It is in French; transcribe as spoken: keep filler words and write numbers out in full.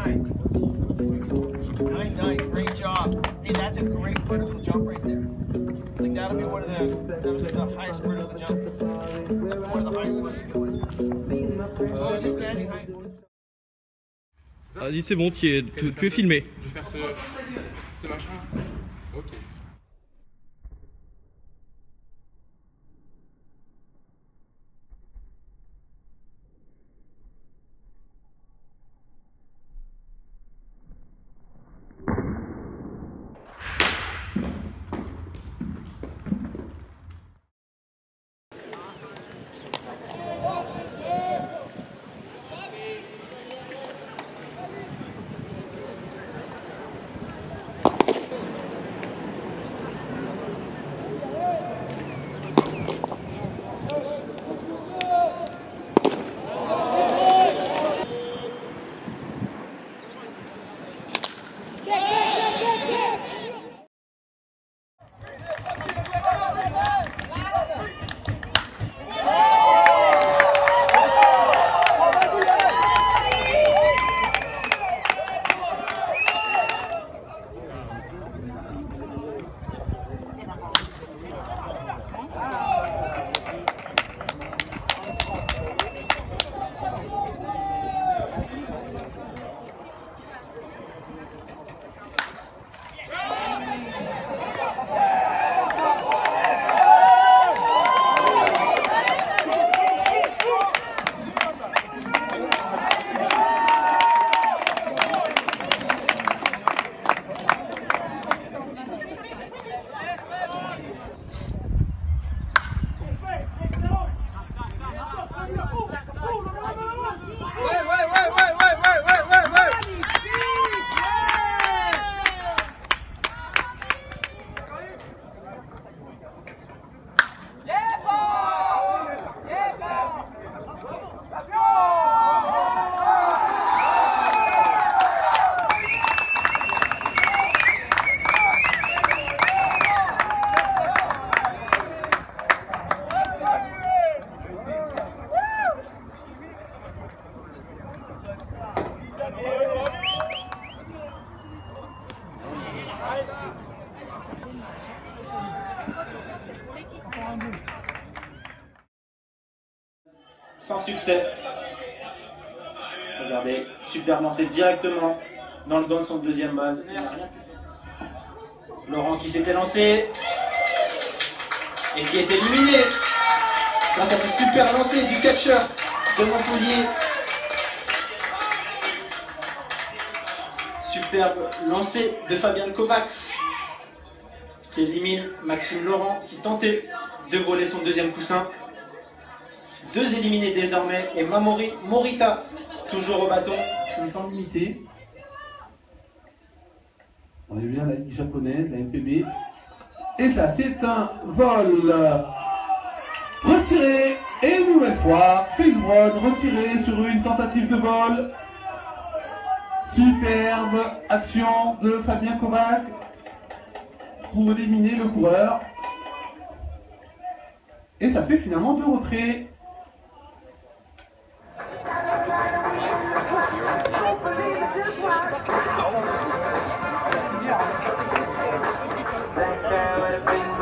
Nice, nice, great job. Hey, that's a great vertical jump right there. Like that'll be one of the that'll be the highest vertical jumps. One of the highest ones you do. So I was just standing high. Vas-y, c'est bon, tu es, tu, tu es filmé. Je vais faire ce, ce machin. Ok. Sans succès. Regardez, super lancé directement dans le don son deuxième base. Laurent qui s'était lancé et qui est éliminé grâce à ce super lancé du catcheur de Montpellier. Superbe lancé de Fabian Kovacs qui élimine Maxime Laurent qui tentait de voler son deuxième coussin. Deux éliminés désormais et Mamori Morita toujours au bâton. Sur le temps limité. On est bien la ligue japonaise, la M P B. Et ça, c'est un vol retiré. Et une nouvelle fois, Félix Brown retiré sur une tentative de vol. Superbe action de Fabien Kovacs pour éliminer le coureur. Et ça fait finalement deux retraits. Back there with a big